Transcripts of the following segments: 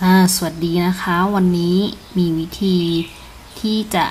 สวัสดีนะคะวันนี้มีวิธีที่จะ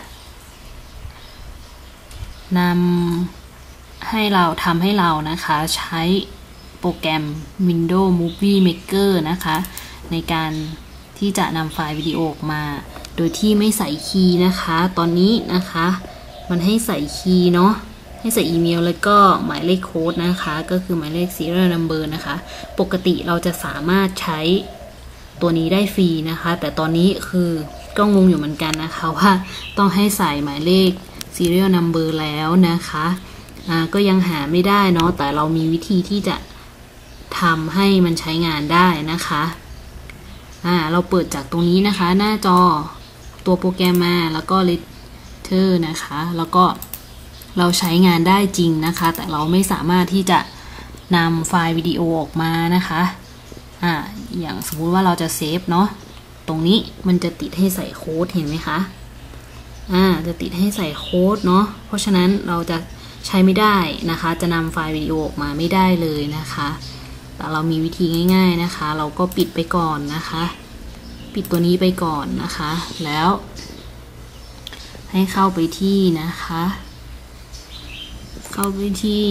นำให้เรานะคะใช้โปรแกรม Windows Movie Maker นะคะในการที่จะนำไฟล์วิดีโอออกมาโดยที่ไม่ใส่คีย์นะคะตอนนี้นะคะมันให้ใส่คีย์เนาะให้ใส่อีเมลแล้วก็หมายเลขโค้ดนะคะก็คือหมายเลข serial number นะคะปกติเราจะสามารถใช้ตัวนี้ได้ฟรีนะคะแต่ตอนนี้คือก็งงอยู่เหมือนกันนะคะว่าต้องให้ใส่หมายเลข serial number แล้วนะคะก็ยังหาไม่ได้เนาะแต่เรามีวิธีที่จะทำให้มันใช้งานได้นะคะเราเปิดจากตรงนี้นะคะหน้าจอตัวโปรแกรมมาแล้วก็ Letter นะคะแล้วก็เราใช้งานได้จริงนะคะแต่เราไม่สามารถที่จะนำไฟล์วิดีโอออกมานะคะอย่างสมมุติว่าเราจะเซฟเนาะตรงนี้มันจะติดให้ใส่โค้ดเห็นไหมคะจะติดให้ใส่โค้ดเนาะเพราะฉะนั้นเราจะใช้ไม่ได้นะคะจะนำไฟล์วิดีโอออกมาไม่ได้เลยนะคะแต่เรามีวิธีง่ายๆนะคะเราก็ปิดไปก่อนนะคะปิดตัวนี้ไปก่อนนะคะแล้วให้เข้าไปที่นะคะเข้าไปที่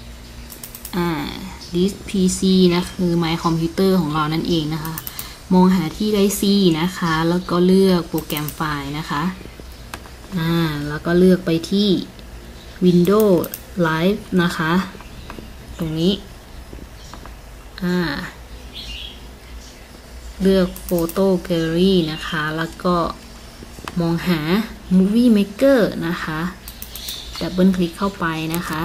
list PC นะคือ My Computer ของเรานั่นเองนะคะมองหาที่ไดซี่นะคะแล้วก็เลือกโปรแกรมไฟล์นะคะแล้วก็เลือกไปที่ Windows Live นะคะตรงนี้เลือก Photo Gallery นะคะแล้วก็มองหา Movie Maker นะคะดับเบิลคลิกเข้าไปนะคะ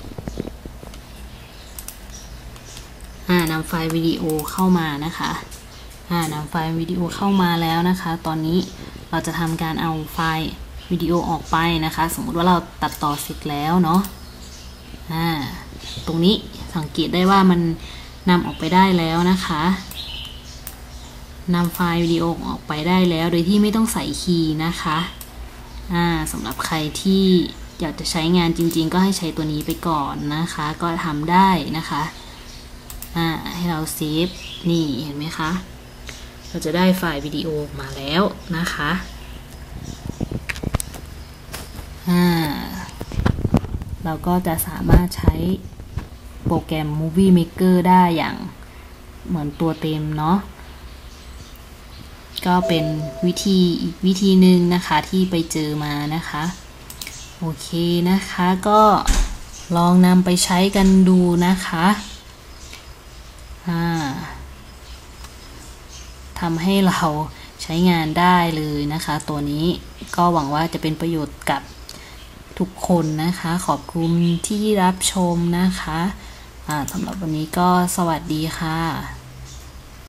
นำไฟล์วิดีโอเข้ามานะคะนำไฟล์วิดีโอเข้ามาแล้วนะคะตอนนี้เราจะทำการเอาไฟล์วิดีโอออกไปนะคะสมมุติว่าเราตัดต่อเสร็จแล้วเนาะตรงนี้สังเกตได้ว่ามันนำออกไปได้แล้วนะคะนำไฟล์วิดีโอออกไปได้แล้วโดยที่ไม่ต้องใส่คีย์นะคะสำหรับใครที่อยากจะใช้งานจริงๆก็ให้ใช้ตัวนี้ไปก่อนนะคะก็ทำได้นะคะให้เราเซฟนี่เห็นไหมคะเราจะได้ไฟล์วิดีโอมาแล้วนะคะเราก็จะสามารถใช้โปรแกรม Movie Maker ได้อย่างเหมือนตัวเต็มเนาะก็เป็นวิธีหนึ่งนะคะที่ไปเจอมานะคะโอเคนะคะก็ลองนำไปใช้กันดูนะคะทำให้เราใช้งานได้เลยนะคะตัวนี้ก็หวังว่าจะเป็นประโยชน์กับทุกคนนะคะขอบคุณที่รับชมนะคะสำหรับวันนี้ก็สวัสดีค่ะ